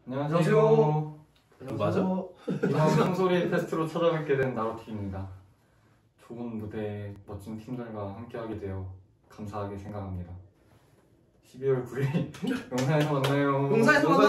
안녕하세요. 맞아? 이번 숨소리 페스트로 찾아뵙게 된 나로티입니다. 좁은 무대에 멋진 팀들과 함께하게 되어 감사하게 생각합니다. 12월 9일 용산에서 만나요. 용산에서